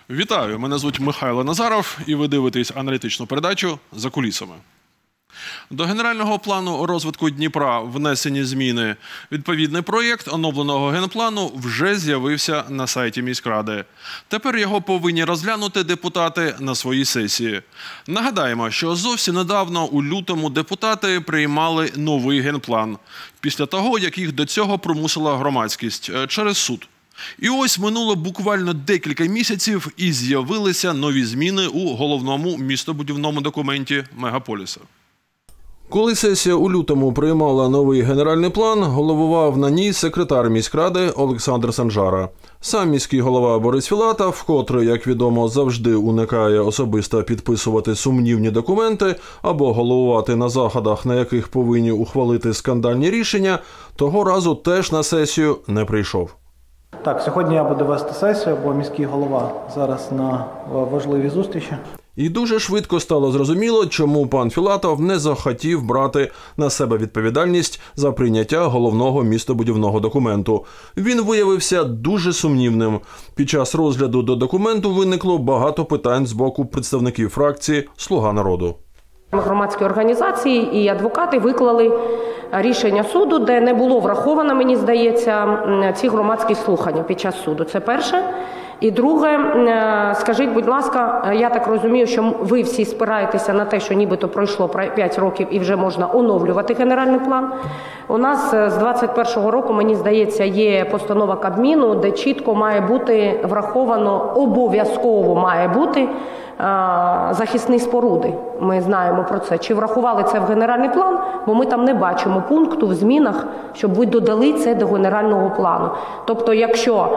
Вітаю, мене звуть Михайло Назаров і ви дивитесь аналітичну передачу «За кулісами». До генерального плану розвитку Дніпра внесені зміни. Відповідний проєкт оновленого генплану вже з'явився на сайті міськради. Тепер його повинні розглянути депутати на своїй сесії. Нагадаємо, що зовсім недавно у лютому депутати приймали новий генплан. Після того, як їх до цього примусила громадськість через суд. І ось минуло буквально декілька місяців і з'явилися нові зміни у головному містобудівному документі мегаполіса. Коли сесія у лютому приймала новий генеральний план, головував на ній секретар міськради Олександр Санжара. Сам міський голова Борис Філатов, вкотре, як відомо, завжди уникає особисто підписувати сумнівні документи або головувати на заходах, на яких повинні ухвалити скандальні рішення, того разу теж на сесію не прийшов. Так, сьогодні я буду вести сесію, бо міський голова зараз на важливій зустрічі. І дуже швидко стало зрозуміло, чому пан Філатов не захотів брати на себе відповідальність за прийняття головного містобудівного документу. Він виявився дуже сумнівним. Під час розгляду до документу виникло багато питань з боку представників фракції «Слуга народу». Громадські організації і адвокати виклали рішення суду, де не було враховано, мені здається, ці громадські слухання під час суду. Це перше. І друге, скажіть, будь ласка, я так розумію, що ви всі спираєтеся на те, що нібито пройшло 5 років і вже можна оновлювати генеральний план. У нас з 21-го року, мені здається, є постанова Кабміну, де чітко має бути враховано, обов'язково має бути захисні споруди. Ми знаємо про це. Чи врахували це в генеральний план? Бо ми там не бачимо пункту в змінах, щоб ви додали це до генерального плану. Тобто, якщо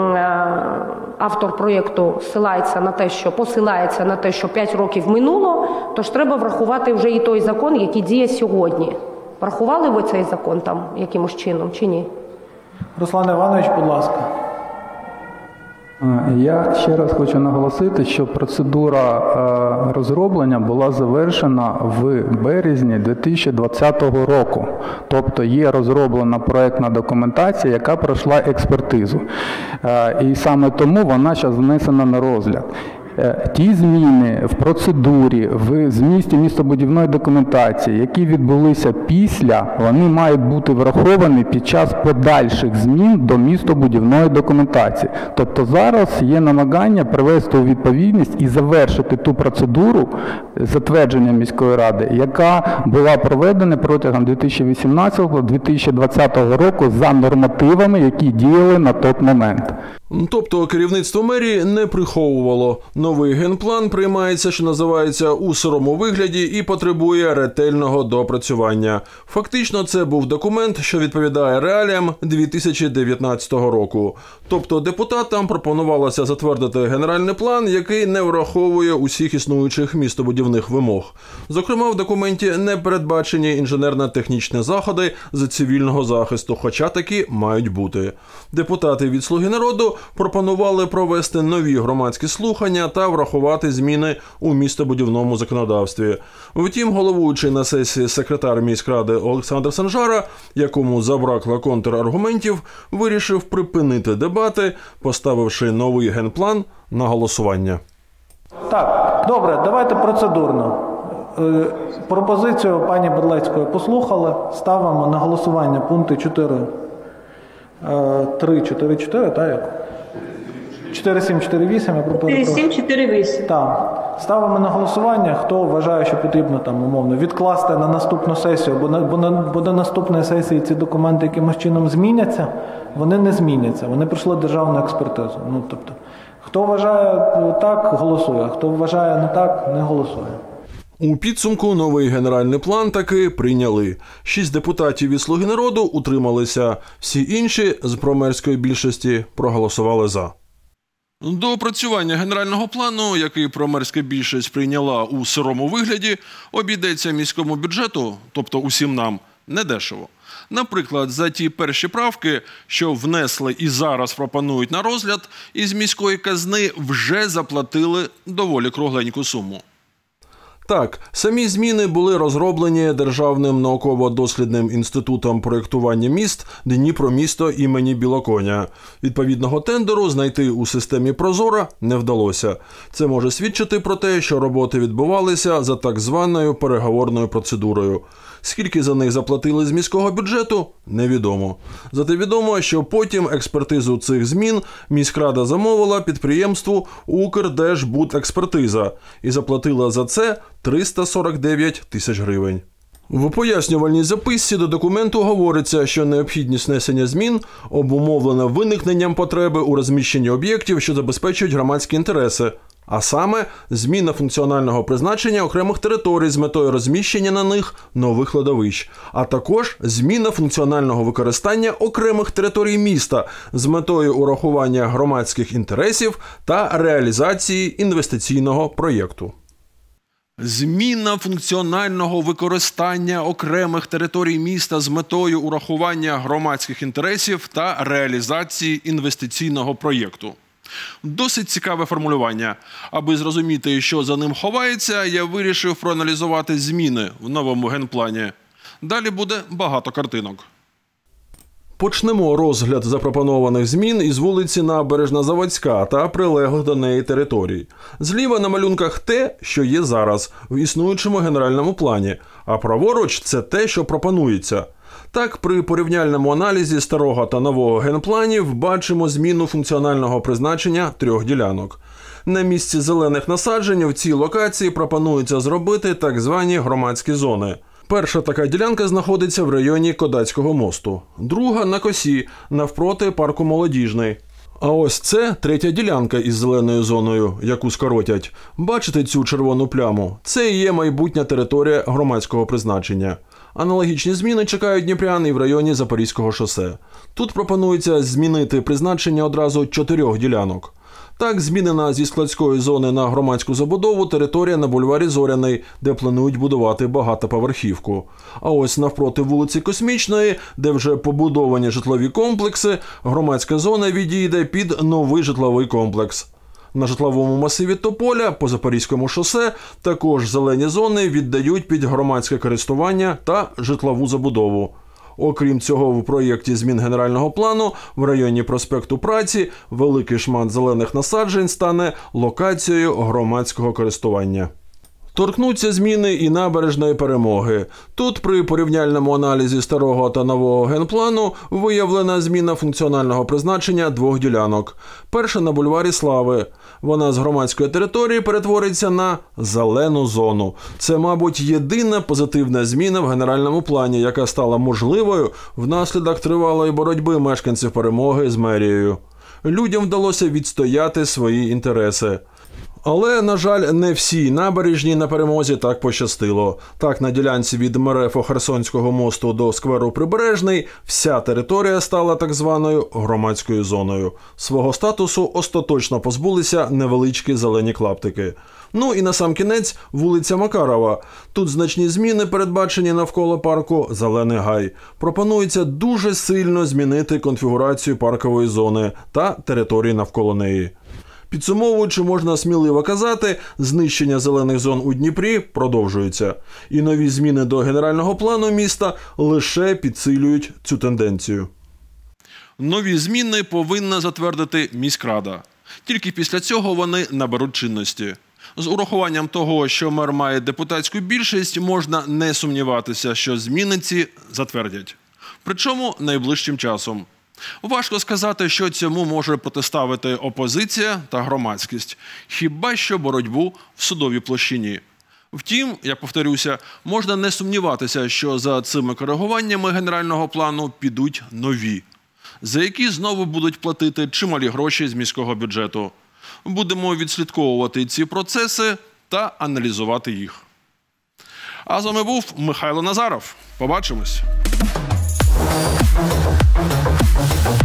автор проєкту посилається на те, що 5 років минуло, то ж треба врахувати вже і той закон, який діє сьогодні. Врахували ви цей закон там якимось чином чи ні? Руслан Іванович, будь ласка. Я ще раз хочу наголосити, що процедура розроблення була завершена в березні 2020 року. Тобто є розроблена проєктна документація, яка пройшла експертизу. І саме тому вона зараз внесена на розгляд. Ті зміни в процедурі, в змісті містобудівної документації, які відбулися після, вони мають бути враховані під час подальших змін до містобудівної документації. Тобто зараз є намагання привести у відповідність і завершити ту процедуру затвердження міської ради, яка була проведена протягом 2018-2020 року за нормативами, які діяли на той момент. Тобто керівництво мерії не приховувало. Новий генплан приймається, що називається, у сирому вигляді і потребує ретельного доопрацювання. Фактично це був документ, що відповідає реаліям 2019 року. Тобто депутатам пропонувалося затвердити генеральний план, який не враховує усіх існуючих містобудівних вимог. Зокрема, в документі не передбачені інженерно-технічні заходи з цивільного захисту, хоча такі мають бути. Депутати від «Слуги народу» пропонували провести нові громадські слухання та врахувати зміни у містобудівному законодавстві. Втім, головуючий на сесії секретар міськради Олександр Санжара, якому забракло контраргументів, вирішив припинити дебати, поставивши новий генплан на голосування. Так, добре, давайте процедурно. Пропозицію пані Берлецької послухали. Ставимо на голосування пункти 4.3.4.4, так як? 4.7.4.8, я пропоную. 4.7.4.8. Так. Ставимо на голосування, хто вважає, що потрібно там, умовно, відкласти на наступну сесію, бо на наступної сесії ці документи якимось чином зміняться, вони не зміняться, вони пройшли державну експертизу. Тобто, хто вважає так, голосує, хто вважає не так, не голосує. У підсумку новий генеральний план таки прийняли. 6 депутатів від «Слуги народу» утрималися, всі інші з промерської більшості проголосували «за». До опрацювання генерального плану, який промерська більшість прийняла у сирому вигляді, обійдеться міському бюджету, тобто усім нам, недешево. Наприклад, за ті перші правки, що внесли і зараз пропонують на розгляд, із міської казни вже заплатили доволі кругленьку суму. Так, самі зміни були розроблені Державним науково-дослідним інститутом проєктування міст «Дніпромісто» імені Білоконя. Відповідного тендеру знайти у системі «Прозора» не вдалося. Це може свідчити про те, що роботи відбувалися за так званою переговорною процедурою. Скільки за них заплатили з міського бюджету – невідомо. Зате відомо, що потім експертизу цих змін міськрада замовила підприємству «Укрдержбудекспертиза» і заплатила за це 349 тисяч гривень. В пояснювальній записці до документу говориться, що необхідність внесення змін обумовлена виникненням потреби у розміщенні об'єктів, що забезпечують громадські інтереси, а саме зміна функціонального призначення окремих територій з метою розміщення на них нових кладовищ, а також зміна функціонального використання окремих територій міста з метою урахування громадських інтересів та реалізації інвестиційного проєкту. Зміна функціонального використання окремих територій міста з метою урахування громадських інтересів та реалізації інвестиційного проєкту. Досить цікаве формулювання. Аби зрозуміти, що за ним ховається, я вирішив проаналізувати зміни в новому генплані. Далі буде багато картинок. Почнемо розгляд запропонованих змін із вулиці Набережна-Заводська та прилеглих до неї територій. Зліва на малюнках те, що є зараз, в існуючому генеральному плані, а праворуч – це те, що пропонується. Так, при порівняльному аналізі старого та нового генпланів бачимо зміну функціонального призначення 3 ділянок. На місці зелених насаджень в цій локації пропонується зробити так звані громадські зони. Перша така ділянка знаходиться в районі Кодацького мосту, друга – на косі, навпроти парку Молодіжний. А ось це 3-я ділянка із зеленою зоною, яку скоротять. Бачите цю червону пляму? Це і є майбутня територія громадського призначення. Аналогічні зміни чекають дніпрян і в районі Запорізького шосе. Тут пропонується змінити призначення одразу 4 ділянок. Так, змінена зі складської зони на громадську забудову територія на бульварі Зоряний, де планують будувати багатоповерхівку. А ось навпроти вулиці Космічної, де вже побудовані житлові комплекси, громадська зона відійде під новий житловий комплекс. На житловому масиві Тополя по Запорізькому шосе також зелені зони віддають під громадське користування та житлову забудову. Окрім цього, в проєкті змін генерального плану в районі проспекту Праці великий шмат зелених насаджень стане локацією громадського користування. Торкнуться зміни і Набережної Перемоги. Тут при порівняльному аналізі старого та нового генплану виявлена зміна функціонального призначення 2 ділянок. Перша на бульварі Слави. Вона з громадської території перетвориться на зелену зону. Це, мабуть, єдина позитивна зміна в генеральному плані, яка стала можливою внаслідок тривалої боротьби мешканців Перемоги з мерією. Людям вдалося відстояти свої інтереси. Але, на жаль, не всій набережній на Перемозі так пощастило. Так, на ділянці від Мерефо-Херсонського мосту до скверу Прибережний вся територія стала так званою громадською зоною. Свого статусу остаточно позбулися невеличкі зелені клаптики. Ну і насамкінець вулиця Макарова. Тут значні зміни передбачені навколо парку Зелений Гай. Пропонується дуже сильно змінити конфігурацію паркової зони та території навколо неї. Підсумовуючи, можна сміливо казати, знищення зелених зон у Дніпрі продовжується. І нові зміни до генерального плану міста лише підсилюють цю тенденцію. Нові зміни повинна затвердити міськрада. Тільки після цього вони наберуть чинності. З урахуванням того, що мер має депутатську більшість, можна не сумніватися, що зміни ці затвердять. Причому найближчим часом. Важко сказати, що цьому може протиставити опозиція та громадськість. Хіба що боротьбу в судовій площині. Втім, я повторюся, можна не сумніватися, що за цими коригуваннями генерального плану підуть нові, за які знову будуть платити чималі гроші з міського бюджету. Будемо відслідковувати ці процеси та аналізувати їх. А з вами був Михайло Назаров. Побачимось!